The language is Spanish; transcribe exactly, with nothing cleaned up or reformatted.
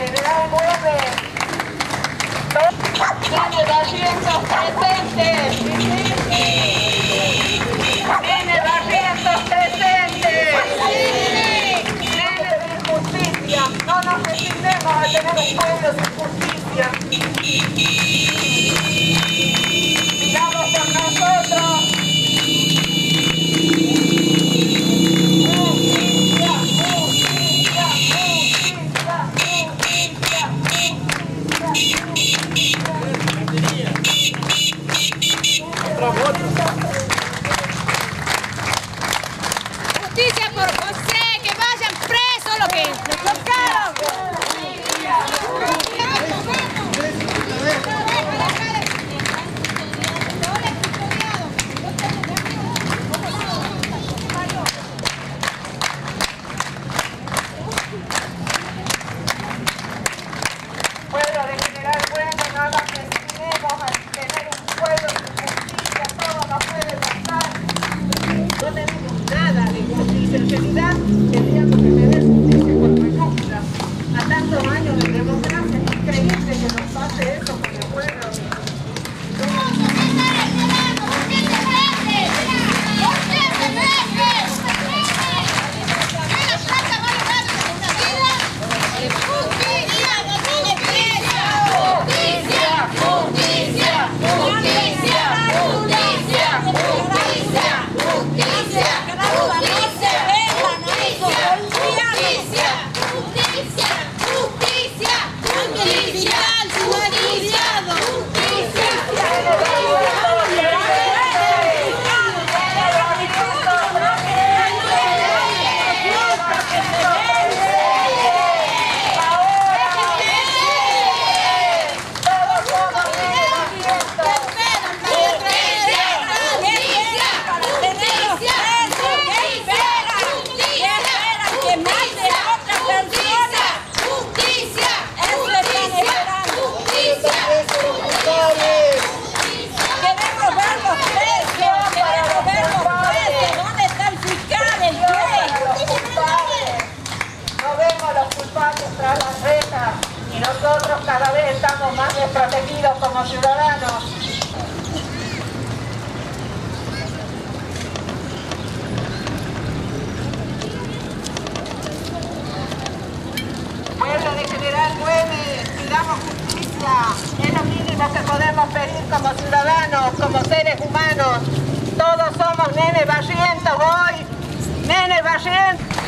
General Güemes, nene Barrientos presentes, nene Barrientos presentes, nene de justicia, no nos resignemos a tener un pueblo sin justicia. Sigamos con nosotros. Justicia por José, que vayan presos los que les tocaron. Pueblo de General Güemes, no nos resignemos a tener un pueblo sin justicia, todo nos puede pasar. No tenemos nada de justicia, en realidad tendríamos que tener justicia por mayúsculas. A tantos años de democracia es increíble que nos pase eso con el pueblo. Tras las rejas y nosotros cada vez estamos más desprotegidos como ciudadanos. Pueblo de General Güemes, pidamos justicia, es lo mínimo que podemos pedir como ciudadanos, como seres humanos. Todos somos nene Barrientos hoy, nene Barrientos.